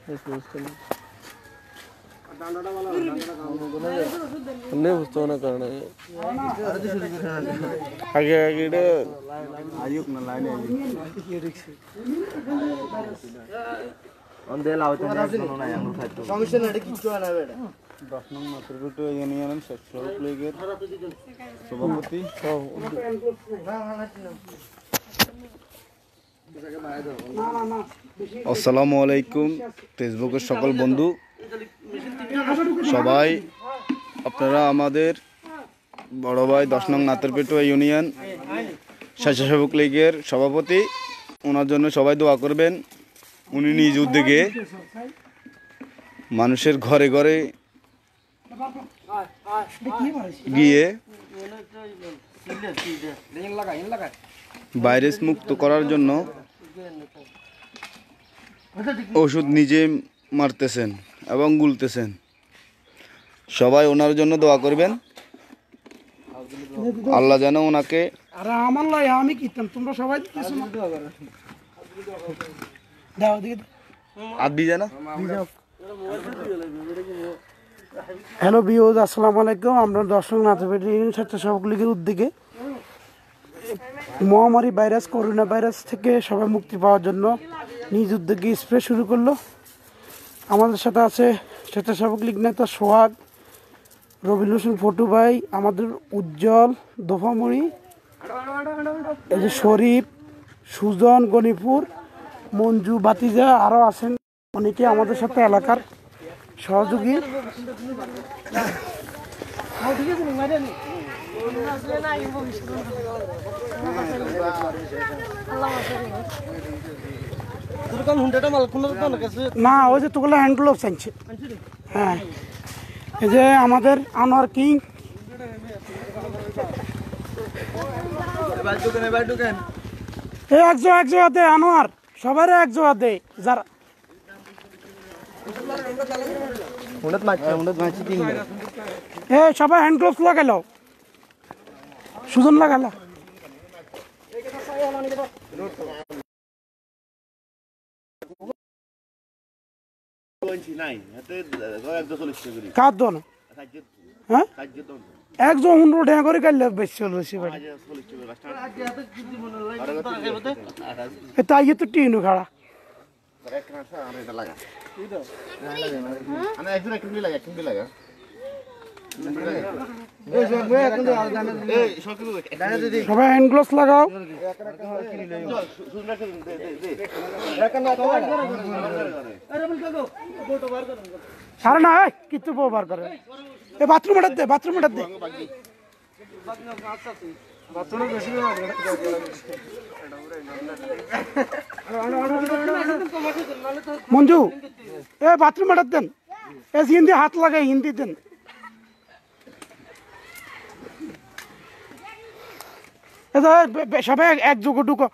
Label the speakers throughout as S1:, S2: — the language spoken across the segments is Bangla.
S1: বুঝতে না কারণে আগে আগে সভাপতি
S2: আসসালামু আলাইকুম ফেসবুকের সকল বন্ধু সবাই, আপনারা আমাদের বড় ভাই 10 নং নাতেরপেটুয়া ইউনিয়ন স্বেচ্ছাসেবক লীগের সভাপতি, ওনার জন্য সবাই দোয়া করবেন। উনি নিজ উদ্যোগে মানুষের ঘরে ঘরে গিয়ে ভাইরাস মুক্ত করার জন্য ওষুধ নিজে মারতেছেন এবং গুলতেছেন। সবাই ওনার জন্য দোয়া করবেন, আল্লাহ যেন ওনাকে
S3: আমি কিতাম তোমরা সবাই হ্যালো বিওজ, আসসালামু আলাইকুম। আমরা 10 নং নাতেরপেটুয়া ইউনিয়ন স্বেচ্ছাসেবক লীগের উদ্যোগে মহামারী ভাইরাস করোনা ভাইরাস থেকে সবাই মুক্তি পাওয়ার জন্য নিজ উদ্যোগে স্প্রে শুরু করলো। আমাদের সাথে আছে স্বেচ্ছাসেবক লীগ নেতা সোহাগ, রবিউল হোসেন ফটু ভাই, আমাদের উজ্জ্বল দোফামুড়ি, এই যে শরীফ, সুজন গণিপুর, মঞ্জু বাতিজা, আরও আছেন অনেকে আমাদের সাথে এলাকার সহযোগী। না, ওই যে তোগুলো হ্যান্ড গ্লোভস আনছে। হ্যাঁ, এই যে আমাদের আনোয়ার কিং, এক জায়গাতে আনোয়ার, সবাই এক জায়গাতে যারা সবাই হ্যান্ড গ্লোভস লাগাল, সুজন লাগাল। হ্যাঁ, একজন 15 টাকা করে কাটলে বেশি চলছে তাই তো টিনু খাড়া। সবাই হ্যান্ড গ্লোভস লাগাও। সারা না কিন্তু বার করে বাথরুম দে, বাথরুম দে। মঞ্জু বাথরুম দেন, হিন্দি হাত লাগাই, হিন্দি দেন। সবাই এক যোগ ঢুকো,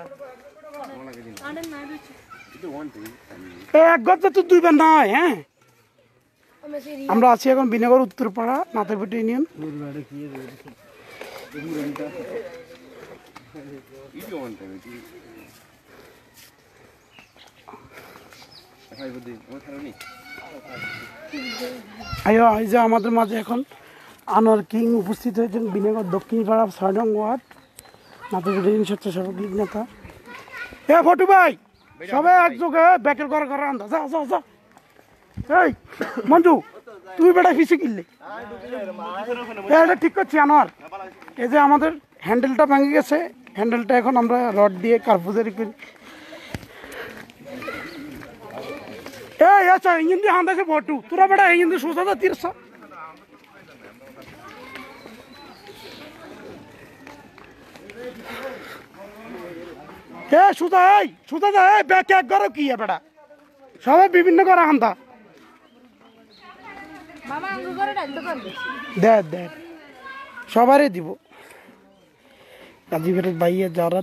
S3: এক গজে তো 2 বার নয়। হ্যাঁ, আমরা আছি এখন বিনগর উত্তরপাড়া নাতেরপেটুয়া ইউনিয়ন। এই যে আমাদের মাঝে এখন আনোয়ার কিং উপস্থিত হয়েছেন, বিনগর দক্ষিণ পাড়া 6 নং ওয়ার্ড নাতেরপেটুয়া ইউনিয়ন স্বেচ্ছাসেবক লীগ নেতা। ফটু ভাই, সবাই একযোগে ব্যাকের ঘরে ঘরে আন্দা যা যা যা। এই মঞ্জু, তুই বেটা ফিসে কিনলে এটা ঠিক করছি আনোয়ার। এই যে আমাদের হ্যান্ডেলটা ভেঙে গেছে, হ্যান্ডেলটা এখন আমরা রড দিয়ে কার্পুজারি করি। এই আচ্ছা, ইঞ্জিন দিয়ে হান আছে ফটু, তোরা বেটা ইঞ্জিন দিয়ে সোজা যা 300। সুতা যায় ব্যাক এক ঘরে কি বেটা, সবাই বিভিন্ন ঘরে হান্দা দেখ সবারই দিব। কাজীঘাটের বাইরে যারা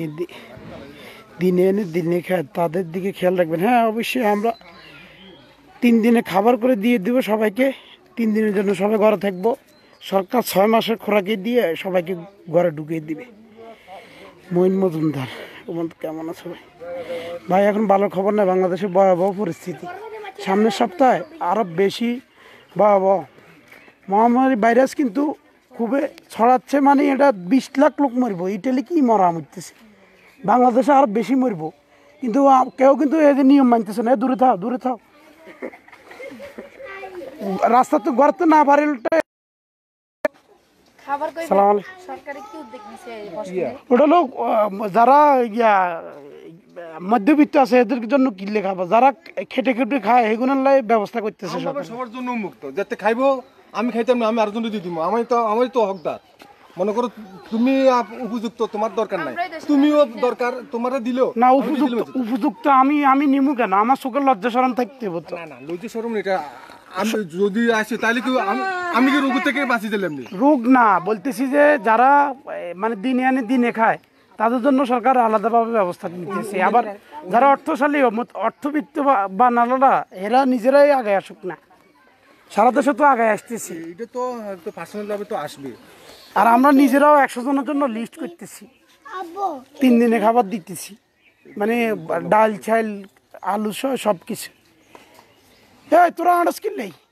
S3: দিনে এনে দিনে খায় তাদের দিকে খেয়াল রাখবেন। হ্যাঁ, অবশ্যই আমরা 3 দিনে খাবার করে দিয়ে দিব সবাইকে। 3 দিনের জন্য সবাই ঘরে থাকবো। সরকার 6 মাসের খোরাকি দিয়ে সবাইকে ঘরে ঢুকিয়ে দিবে। মঈন মজুমদার, তোমাদের কেমন আছে ভাই? ভাই এখন ভালো খবর নেই, বাংলাদেশে ভয়াবহ পরিস্থিতি। সামনের সপ্তাহে আরও বেশি ভয়াবহ মহামারী ভাইরাস কিন্তু খুবই ছড়াচ্ছে, মানে এটা 20 লাখ লোক মরবো। ইটালি কি মরা মরতেছে, বাংলাদেশে আরও বেশি মরবো, কিন্তু কেউ কিন্তু এই যে নিয়ম মানতেছে না। দূরে থাও, দূরে থাও, রাস্তা তো ঘর তো না পারে। ওটা লোক যারা মধ্যবিত্ত আছে এদের জন্য কিনলে খাবো, যারা খেটে খেটে খায় এগুলোর লাই ব্যবস্থা করতেছে
S4: সবার জন্য উন্মুক্ত, যাতে খাইবো আমি খাইতাম না, আমি আরেকজন দিয়ে দিব, আমারই তো হকদার। মনে করো তুমি উপযুক্ত, তোমার দরকার নাই, তুমিও দরকার, তোমার দিল
S3: না। উপযুক্ত আমি নিমু কেন? আমার চোখের লজ্জা শরম থাকতে হবে তো।
S4: না লজ্জা শরম এটা আমি যদি আসি তাহলে কি আমি কি রোগ থেকে বাঁচিয়ে দিলাম?
S3: রোগ না বলতেছি যে যারা মানে দিনে আনে দিনে খায় তাদের জন্য সরকার আলাদাভাবে ব্যবস্থা নিতেছে। আবার যারা অর্থশালী অর্থবিত্ত বা নালারা এরা নিজেরাই আগে আসুক না, সারা দেশে তো আগে আসতেছি।
S4: এটা তো পার্সোনাল ভাবে তো আসবে।
S3: আর আমরা নিজেরাও 100 জনের জন্য লিস্ট করতেছি, 3 দিনে খাবার দিতেছি, মানে ডাল চাল আলু সব কিছু। তোরা আন্ডাজ কিনলেই